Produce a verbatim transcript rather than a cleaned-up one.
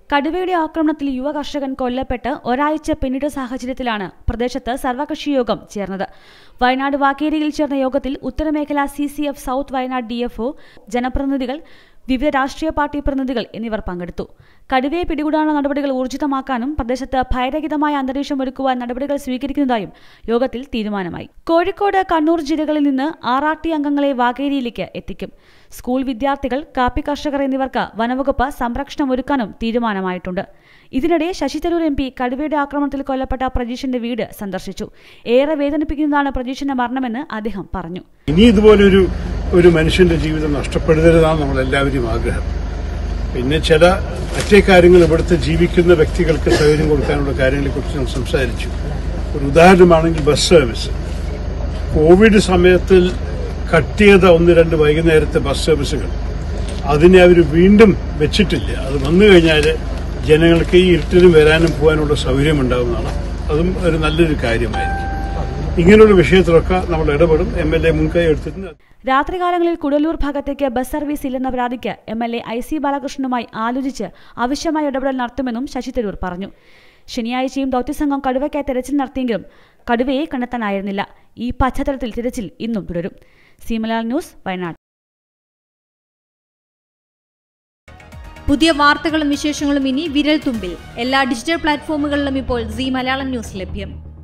കടുവയുടെ ആക്രമണത്തിൽ യുവ കർഷകൻ കൊല്ലപ്പെട്ട് ഒരാഴ്ച പിന്നിട്ട സാഹചര്യത്തിലാണ് പ്രദേശത്ത് സർവകക്ഷി യോഗം ചേർന്നത്. വയനാട് വാക്കേരിയിൽ ചേർന്ന യോഗത്തിൽ ഉത്തരമേഖല C C F south Wayanad D F O, ജനപ്രതിനിധികൾ, വിവിധ രാഷ്ട്രീയ പാർട്ടി പ്രതിനിധികൾ എന്നിവർ പങ്കെടുത്തു. കടുവയെ പിടികൂടാനുള്ള നടപടികൾ ഊർജിതമാക്കാനും പ്രദേശത്ത് ഭയരഹിതമായ അന്തരീക്ഷം ഒരുക്കുവാൻ നടപടികൾ സ്വീകരിക്കുന്നതായും യോഗത്തിൽ തീരുമാനമായി. കോഴിക്കോട്, കണ്ണൂർ ജില്ലകളിൽ നിന്ന് ആർ ആർ ടി അംഗങ്ങളെ വാകേരിയിലേക്ക് എത്തിക്കും. സ്കൂൾ വിദ്യാർത്ഥികൾ, കാപ്പി കർഷകർ എന്നിവർക്ക് വനവകുപ്പ് സംരക്ഷണം ഒരുക്കാനും തീരുമാനമായിട്ടുണ്ട്. ഇതിനിടെ ശശി തരൂർ എം പി കടുവയുടെ ആക്രമണത്തിൽ കൊല്ലപ്പെട്ട പ്രജീഷിന്റെ വീട് സന്ദർശിച്ചു. ഏറെ വേദനിപ്പിക്കുന്നതാണ് പ്രജീഷിന്റെ മരണമെന്ന് അദ്ദേഹം പറഞ്ഞു. ഇനി ഇതുപോലൊരു ഒരു മനുഷ്യന്റെ ജീവിതം നഷ്ടപ്പെടരുതെന്നാണ് നമ്മളെല്ലാവരും ആഗ്രഹം. പിന്നെ ചില മറ്റേ കാര്യങ്ങൾ ഇവിടുത്തെ ജീവിക്കുന്ന വ്യക്തികൾക്ക് സൗകര്യം കൊടുക്കാനുള്ള കാര്യങ്ങളെക്കുറിച്ച് നമ്മൾ സംസാരിച്ചു. ഒരു ഉദാഹരണമാണെങ്കിൽ ബസ് സർവീസ്. കോവിഡ് സമയത്തിൽ കട്ട് ചെയ്ത ഒന്ന് രണ്ട് വൈകുന്നേരത്തെ ബസ് സർവീസുകൾ അതിനെ അവർ വീണ്ടും വെച്ചിട്ടില്ല. അത് വന്നു കഴിഞ്ഞാൽ ജനങ്ങൾക്ക് ഈ ഇരുട്ടിനും വരാനും പോകാനുള്ള സൗകര്യം ഉണ്ടാകുന്നതാണ്. അതും ഒരു നല്ലൊരു കാര്യമായിരിക്കും. ഇങ്ങനെയുള്ള വിഷയത്തിലൊക്കെ നമ്മൾ ഇടപെടും. എം എൽ എ മുൻകൈ എടുത്തിട്ടുണ്ട്. രാത്രികാലങ്ങളിൽ കുടലൂർ ഭാഗത്തേക്ക് ബസ് സർവീസ് ഇല്ലെന്ന പരാതിക്ക് M L A I C ബാലകൃഷ്ണനുമായി ആലോചിച്ച് ആവശ്യമായ ഇടപെടൽ നടത്തുമെന്നും ശശി തരൂർ പറഞ്ഞു. ശനിയാഴ്ചയും ദൌത്യസംഘം കടുവയ്ക്കായി തെരച്ചിൽ നടത്തിയെങ്കിലും കടുവയെ കണ്ടെത്താനായിരുന്നില്ല. ഈ പശ്ചാത്തലത്തിൽ തിരച്ചിൽ ഇന്നും തുടരും. C Malayalam news, Wayanad. പുതിയ വാർത്തകളും വിശേഷങ്ങളും ഇനി വിരൽ തുമ്പിൽ. എല്ലാ ഡിജിറ്റൽ പ്ലാറ്റ്ഫോമുകളിലും ഇപ്പോൾ സി മലയാളം ന്യൂസ് ലഭ്യം.